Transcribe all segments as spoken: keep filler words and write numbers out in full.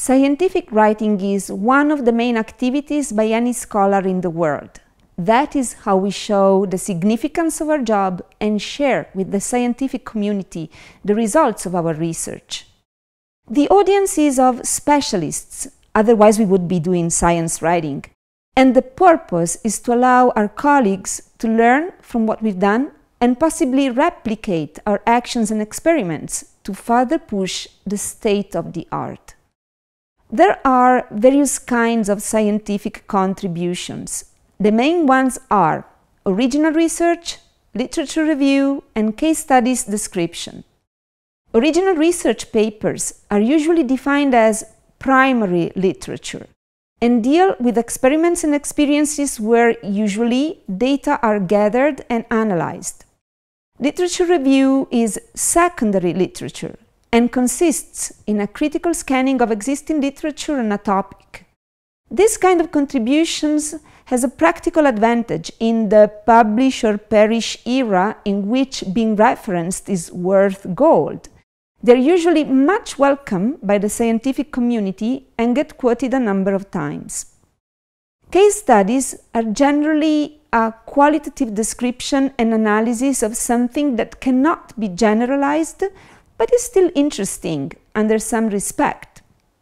Scientific writing is one of the main activities by any scholar in the world. That is how we show the significance of our job and share with the scientific community the results of our research. The audience is of specialists, otherwise we would be doing science writing. And the purpose is to allow our colleagues to learn from what we've done and possibly replicate our actions and experiments to further push the state of the art. There are various kinds of scientific contributions. The main ones are original research, literature review, and case studies description. Original research papers are usually defined as primary literature and deal with experiments and experiences where usually data are gathered and analyzed. Literature review is secondary literature and consists in a critical scanning of existing literature on a topic. This kind of contributions has a practical advantage in the publish or perish era in which being referenced is worth gold. They're usually much welcome by the scientific community and get quoted a number of times. Case studies are generally a qualitative description and analysis of something that cannot be generalized but is still interesting under some respect.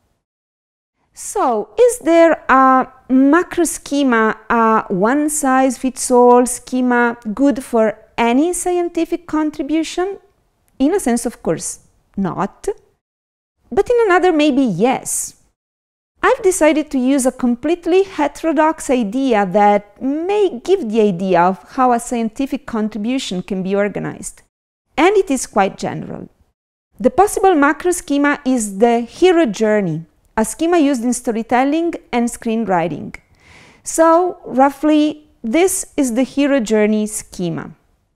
So, is there a macro schema, a one-size-fits-all schema good for any scientific contribution? In a sense, of course, not. But in another, maybe yes. I've decided to use a completely heterodox idea that may give the idea of how a scientific contribution can be organized. And it is quite general. The possible macro schema is the hero journey, a schema used in storytelling and screenwriting. So, roughly, this is the hero journey schema.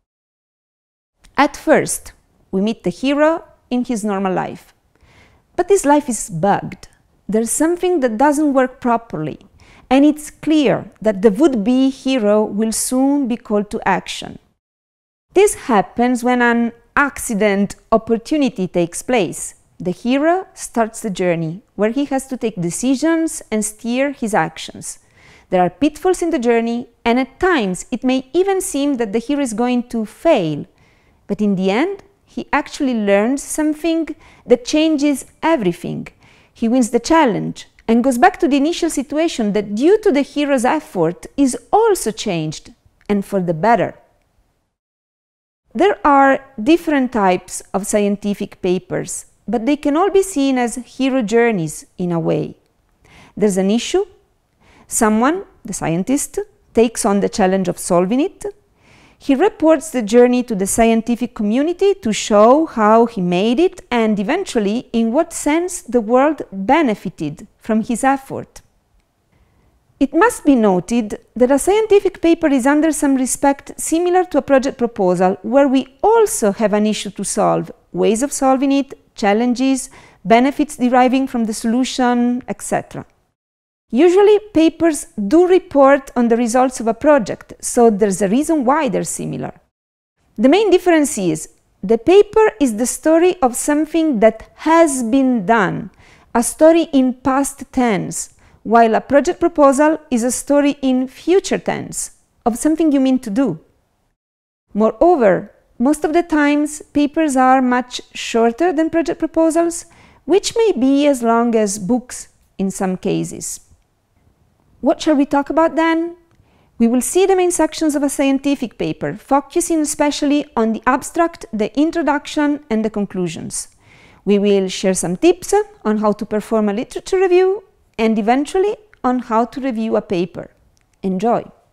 At first, we meet the hero in his normal life. But this life is bugged. There's something that doesn't work properly, and it's clear that the would-be hero will soon be called to action. This happens when an accident opportunity takes place. The hero starts the journey, where he has to take decisions and steer his actions. There are pitfalls in the journey, and at times it may even seem that the hero is going to fail. But in the end, he actually learns something that changes everything. He wins the challenge and goes back to the initial situation that, due to the hero's effort, is also changed, and for the better. There are different types of scientific papers, but they can all be seen as hero journeys in a way. There's an issue. Someone, the scientist, takes on the challenge of solving it. He reports the journey to the scientific community to show how he made it and eventually in what sense the world benefited from his effort. It must be noted that a scientific paper is under some respect similar to a project proposal where we also have an issue to solve, ways of solving it, challenges, benefits deriving from the solution, et cetera. Usually, papers do report on the results of a project, so there's a reason why they're similar. The main difference is the paper is the story of something that has been done, a story in past tense, while a project proposal is a story in future tense, of something you mean to do. Moreover, most of the times, papers are much shorter than project proposals, which may be as long as books in some cases. What shall we talk about then? We will see the main sections of a scientific paper, focusing especially on the abstract, the introduction, and the conclusions. We will share some tips on how to perform a literature review, and eventually on how to review a paper. Enjoy!